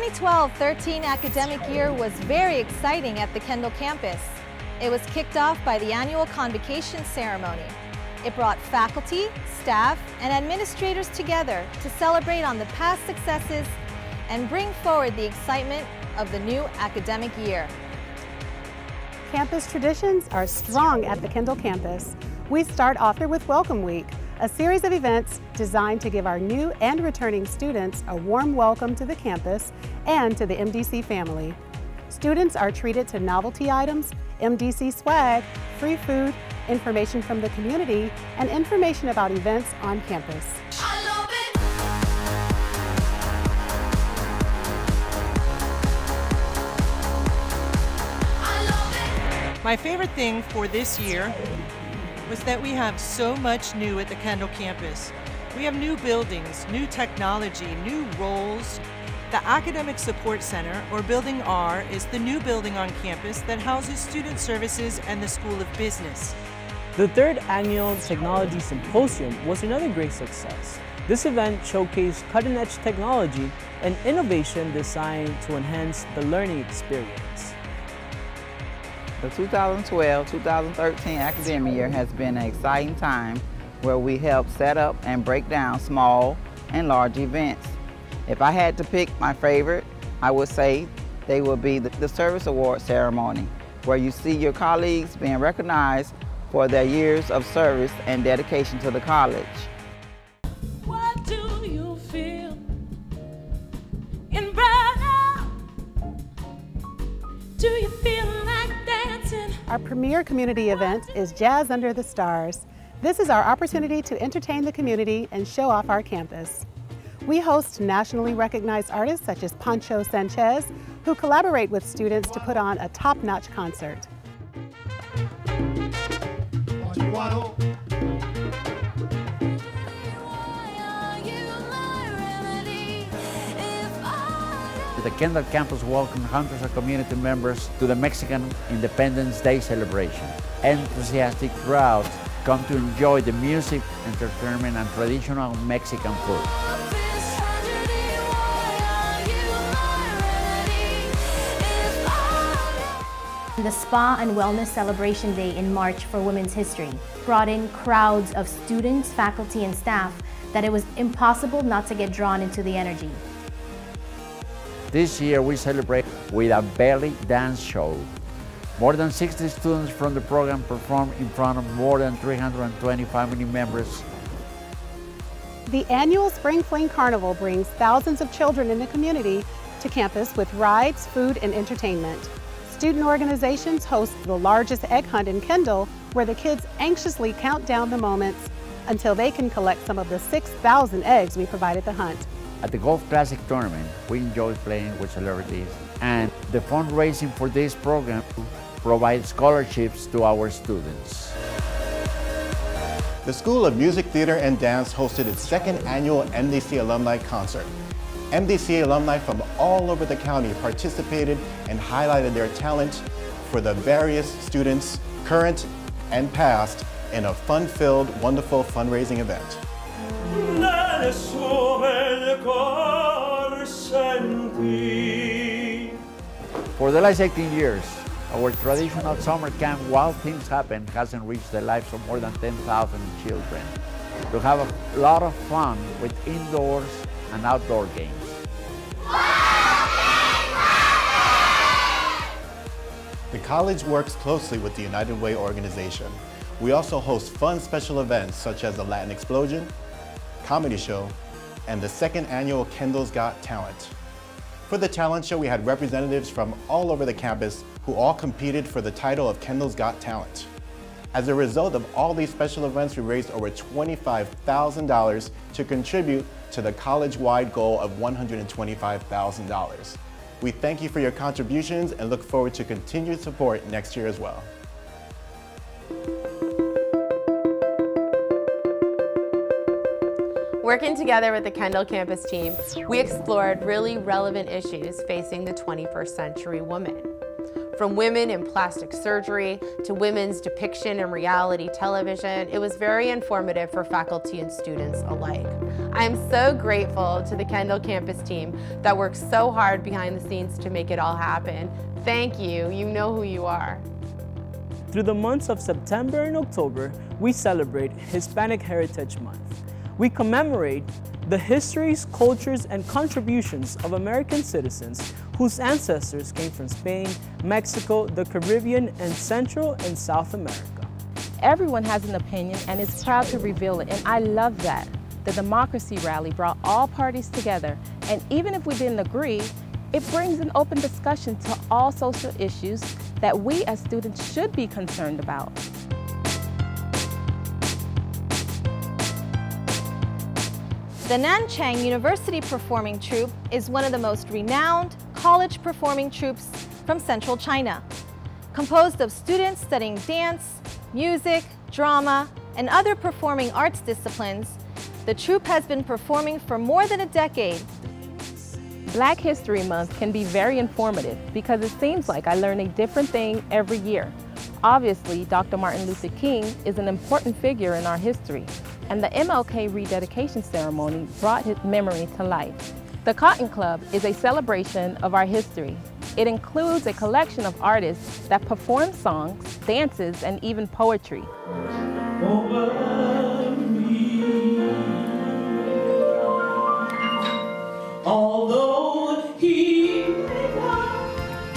2012-13 academic year was very exciting at the Kendall campus. It was kicked off by the annual convocation ceremony. It brought faculty, staff, and administrators together to celebrate on the past successes and bring forward the excitement of the new academic year. Campus traditions are strong at the Kendall campus. We start off here with Welcome Week, a series of events designed to give our new and returning students a warm welcome to the campus and to the MDC family. Students are treated to novelty items, MDC swag, free food, information from the community, and information about events on campus. My favorite thing for this year was that we have so much new at the Kendall campus. We have new buildings, new technology, new roles. The Academic Support Center, or Building R, is the new building on campus that houses Student Services and the School of Business. The third annual Technology Symposium was another great success. This event showcased cutting-edge technology and innovation designed to enhance the learning experience. The 2012-2013 academic year has been an exciting time where we helped set up and break down small and large events. If I had to pick my favorite, I would say they would be the Service Award ceremony, where you see your colleagues being recognized for their years of service and dedication to the college. What do you feel in brother? Do you feel like dancing? Our premier community event is Jazz Under the Stars. This is our opportunity to entertain the community and show off our campus. We host nationally recognized artists such as Pancho Sanchez, who collaborate with students to put on a top-notch concert. The Kendall campus welcomed hundreds of community members to the Mexican Independence Day celebration. Enthusiastic crowds come to enjoy the music, entertainment, and traditional Mexican food. The Spa and Wellness Celebration Day in March for Women's History brought in crowds of students, faculty, and staff that it was impossible not to get drawn into the energy. This year we celebrate with a belly dance show. More than 60 students from the program performed in front of more than 320 family members. The annual Spring Fling Carnival brings thousands of children in the community to campus with rides, food, and entertainment. Student organizations host the largest egg hunt in Kendall, where the kids anxiously count down the moments until they can collect some of the 6,000 eggs we provide at the hunt. At the Golf Classic tournament, we enjoy playing with celebrities, and the fundraising for this program provides scholarships to our students. The School of Music, Theater, and Dance hosted its second annual MDC Alumni Concert. MDC alumni from all over the county participated and highlighted their talent for the various students, current and past, in a fun-filled, wonderful fundraising event. For the last 18 years, our traditional summer camp, Wild Things Happen, has enriched the lives of more than 10,000 children to have a lot of fun with indoors and outdoor games. The college works closely with the United Way organization. We also host fun special events such as the Latin Explosion, comedy show, and the second annual Kendall's Got Talent. For the talent show, we had representatives from all over the campus who all competed for the title of Kendall's Got Talent. As a result of all these special events, we raised over $25,000 to contribute to the college-wide goal of $125,000. We thank you for your contributions and look forward to continued support next year as well. Working together with the Kendall campus team, we explored really relevant issues facing the 21st century woman. From women in plastic surgery to women's depiction in reality television, it was very informative for faculty and students alike. I am so grateful to the Kendall campus team that works so hard behind the scenes to make it all happen. Thank you. You know who you are. Through the months of September and October, we celebrate Hispanic Heritage Month. We commemorate the histories, cultures, and contributions of American citizens whose ancestors came from Spain, Mexico, the Caribbean, and Central and South America. Everyone has an opinion and is proud to reveal it, and I love that. The Democracy Rally brought all parties together, and even if we didn't agree, it brings an open discussion to all social issues that we as students should be concerned about. The Nanchang University Performing Troupe is one of the most renowned college performing troupes from central China. Composed of students studying dance, music, drama, and other performing arts disciplines, the troupe has been performing for more than a decade. Black History Month can be very informative because it seems like I learn a different thing every year. Obviously, Dr. Martin Luther King is an important figure in our history, and the MLK rededication ceremony brought his memory to life. The Cotton Club is a celebration of our history. It includes a collection of artists that perform songs, dances, and even poetry. Although he may not.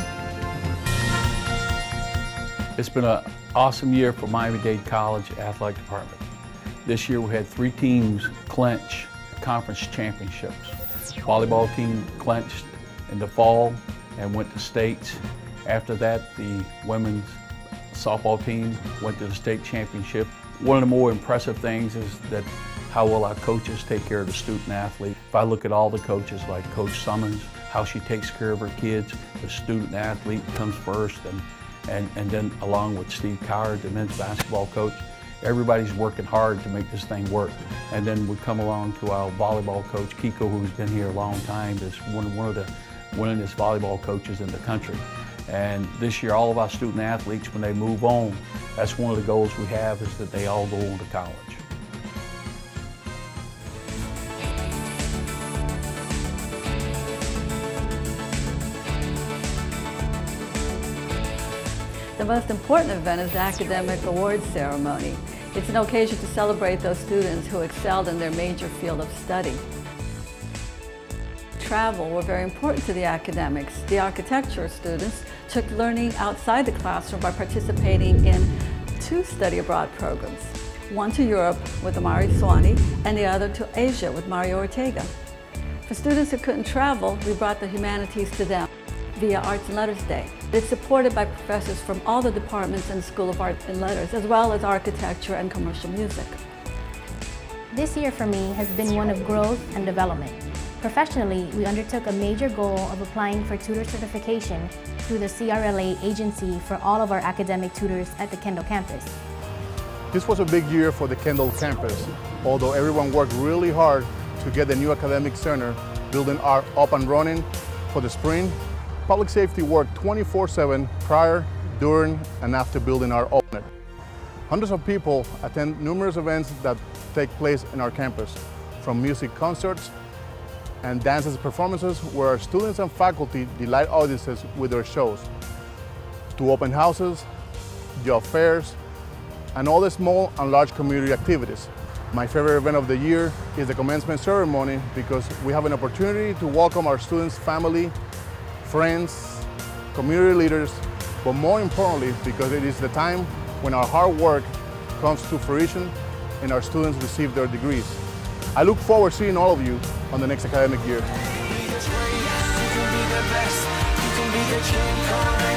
It's been an awesome year for Miami-Dade College Athletic Department. This year we had 3 teams clinch conference championships. Volleyball team clinched in the fall and went to states. After that, the women's softball team went to the state championship. One of the more impressive things is that how well our coaches take care of the student athlete. If I look at all the coaches like Coach Summons, how she takes care of her kids, the student athlete comes first, and then along with Steve Coward, the men's basketball coach, everybody's working hard to make this thing work. And then we come along to our volleyball coach, Kiko, who's been here a long time, is one of the winningest volleyball coaches in the country. And this year, all of our student athletes, when they move on, that's one of the goals we have, is that they all go on to college. The most important event is the academic awards ceremony. It's an occasion to celebrate those students who excelled in their major field of study. Travel were very important to the academics. The architecture students took learning outside the classroom by participating in 2 study abroad programs. One to Europe with Amari Swani and the other to Asia with Mario Ortega. For students who couldn't travel, we brought the humanities to them via Arts and Letters Day. It's supported by professors from all the departments in the School of Art and Letters, as well as architecture and commercial music. This year for me has been one of growth and development. Professionally, we undertook a major goal of applying for tutor certification through the CRLA agency for all of our academic tutors at the Kendall campus. This was a big year for the Kendall campus, although everyone worked really hard to get the new academic center building up and running for the spring. Public safety worked 24/7 prior, during, and after building our opening. Hundreds of people attend numerous events that take place in our campus, from music concerts and dances performances where our students and faculty delight audiences with their shows, to open houses, job fairs, and all the small and large community activities. My favorite event of the year is the commencement ceremony because we have an opportunity to welcome our students' family, friends, community leaders, but more importantly because it is the time when our hard work comes to fruition and our students receive their degrees. I look forward to seeing all of you on the next academic year.